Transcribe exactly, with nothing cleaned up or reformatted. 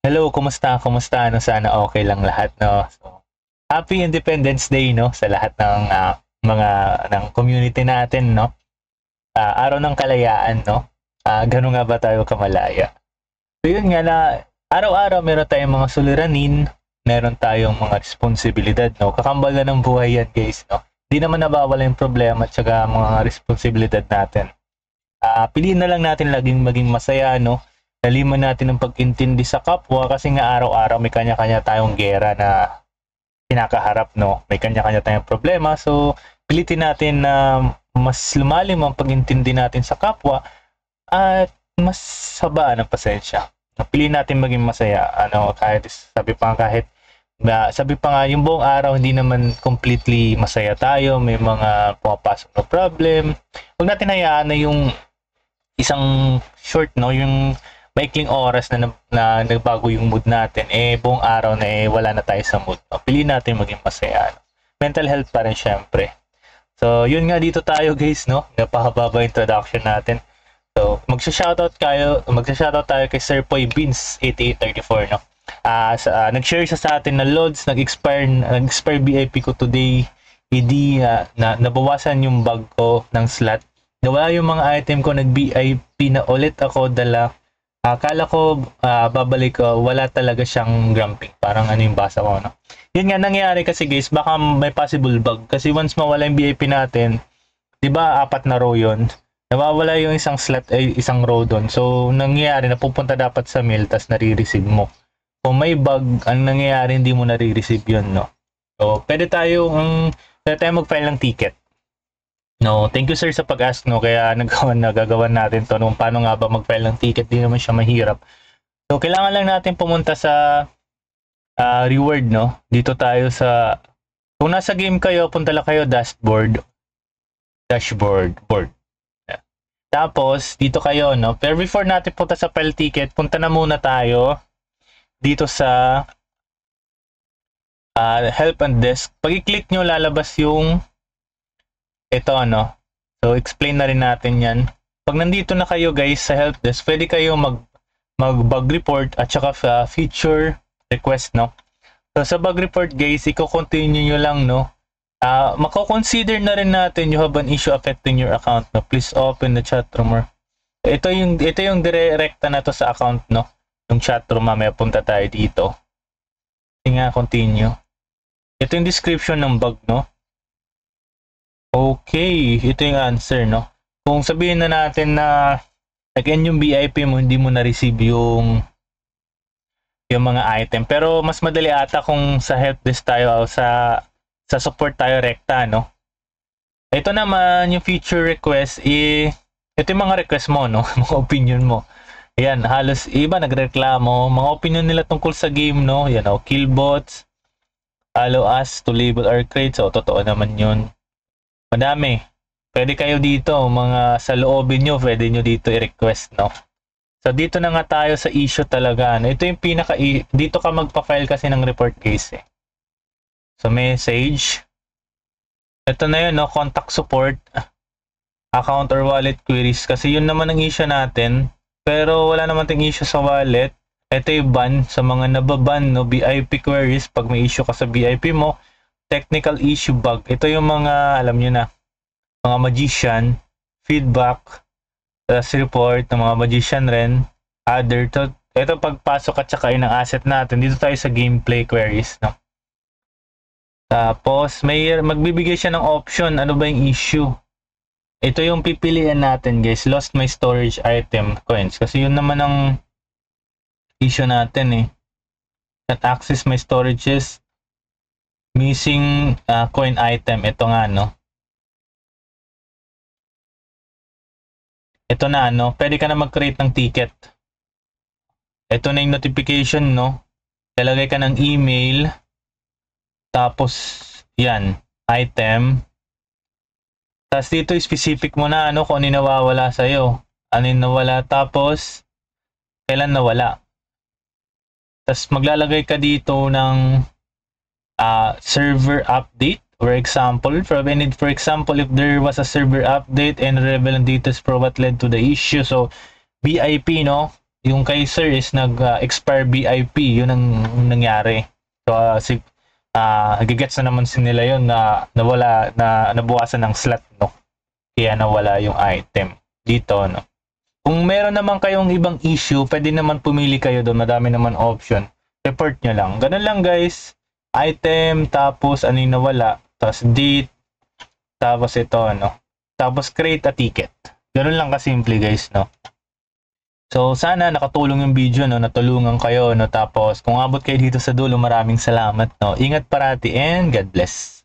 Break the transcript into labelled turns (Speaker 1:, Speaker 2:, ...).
Speaker 1: Hello, kumusta? Kumusta? Ano, sana okay lang lahat, no? So, Happy Independence Day, no? Sa lahat ng ah, mga ng community natin, no? Ah, araw ng kalayaan, no? Ah, ganun nga ba tayo kamalaya? So, yun nga na araw-araw meron tayong mga suliranin, meron tayong mga responsibilidad, no? Kakambal na ng buhay yan, guys, no? Hindi naman nabawala yung problema at saka mga responsibilidad natin. Ah, piliin na lang natin laging maging masaya, no? Laliman natin ng pag-intindi sa kapwa kasi nga araw-araw may kanya-kanya tayong gera na kinakaharap, no? May kanya-kanya tayong problema. So, pilitin natin na mas lumalim ang pag-intindi natin sa kapwa at mas habaan ang pasensya. Piliin natin maging masaya. Ano, kahit sabi pa nga kahit na sabi pa nga yung buong araw hindi naman completely masaya tayo, may mga pumapasok na problem. Huwag natin hayaan na yung isang short, no, yung maikling oras na, na nagbago yung mood natin, eh buong araw na eh wala na tayo sa mood. No? Piliin natin maging masaya. No? Mental health pa rin syempre. So, yun nga dito tayo guys, no? Napahaba introduction natin. So, magsha-shoutout kayo, magsha-shoutout tayo kay Sir Poy Beans eighty-eight thirty-four, no? Ah, uh, uh, nag-share siya sa atin na loads, nag-expire, nag-expire B I P ko today. Hindi uh, na nabawasan yung bag ko ng slot. Nawala yung mga item ko, nag-B I P na ulit ako dala. Akala ko uh, babalik ko, uh, wala talaga siyang grumping. Parang ano yung basa ko, no? Yun nga nangyayari kasi guys, baka may possible bug. Kasi once mawala yung B I P natin, di ba apat na row yun? Nawawala yung isang slot, ay isang row doon. So, nangyayari, napupunta dapat sa mail, tas nare-receive mo. Kung may bug, ang nangyayari, hindi mo nare-receive yun, no? So, pwede tayo, um, pwede tayo mag-file ng ticket. No, thank you sir sa pag-ask, no, kaya nagawan nagagawan natin to nung paano nga ba mag-file ng ticket, di naman siya mahirap. So kailangan lang natin pumunta sa uh, reward, no. Dito tayo sa, kung nasa game kayo, punta lang kayo dashboard, dashboard, board. Yeah. Tapos dito kayo, no. Pero before natin punta sa file ticket, punta na muna tayo dito sa uh, help and desk. Pag i-click nyo, lalabas yung ito, ano. So, explain na rin natin yan. Pag nandito na kayo, guys, sa help desk, pwede kayo mag, mag-bug report at saka uh, feature request, no? So, sa bug report, guys, i-continue nyo lang, no? Uh, mako-consider na rin natin you have an issue affecting your account, no? Please open the chat room. Or... Ito yung, ito yung direkta na to sa account, no? Yung chat room, mamaya punta tayo dito. Sige nga, continue. Ito yung description ng bug, no? Okay, ito yung answer, no? Kung sabihin na natin na again yung B I P mo, hindi mo na-receive yung yung mga item. Pero mas madali ata kung sa help desk tayo o sa sa support tayo rekta, no? Ito naman yung feature request, eh, ito yung mga request mo, no? Mga opinion mo. Ayan, halos iba nagreklamo, mga opinion nila tungkol sa game, no? Yan, oh, kill bots, allow us to label our crates. So, totoo naman yun. Madami. Pwede kayo dito, mga sa loobin nyo, pwede nyo dito i-request, no? So, dito na nga tayo sa issue talaga. No? Ito yung pinaka, dito ka magpa-file kasi ng report case, eh. So, message. Ito na yun, no? Contact support. Account or wallet queries. Kasi yun naman ang issue natin. Pero wala naman ting issue sa wallet. Ito yung ban sa mga nababan, no? B I P queries. Pag may issue ka sa B I P mo, technical issue bug. Ito yung mga, alam nyo na, mga magician, feedback, plus report ng mga magician rin, other. To, ito pagpasok at saka ng asset natin. Dito tayo sa gameplay queries, no? Tapos, may magbibigay siya ng option. Ano ba yung issue? Ito yung pipilian natin, guys. Lost my storage item coins. Kasi yun naman ang issue natin, eh. Can't access my storages. Missing uh, coin item. Ito nga, no? Ito na, no? Pwede ka na mag-create ng ticket. Ito na yung notification, no? Lalagay ka ng email. Tapos, yan. Item. Tapos dito, specific mo na, ano? Kung ano yung nawawala sa'yo. Ano yung nawala. Tapos, kailan nawala. Tapos, maglalagay ka dito ng Uh, server update, for example, for any, for example, if there was a server update and relevant data for what led to the issue. So, B I P, no? yung kay sir is nag-expire uh, B I P, yun ang nangyari. So, uh, si, uh, gigets na naman sin nila yun na nawala, na nabukasan ng slot, no? Kaya nawala yung item dito, no? Kung meron naman kayong ibang issue, pwede naman pumili kayo doon. Madami naman option. Report nyo lang. Ganun lang guys. Item, tapos ano yung nawala. Tapos date. Tapos ito, no? Tapos create a ticket. Ganun lang kasimple guys, no? So, sana nakatulong yung video, no? Natulungan kayo, no? Tapos, kung abot kayo dito sa dulo, maraming salamat, no? Ingat parati and God bless.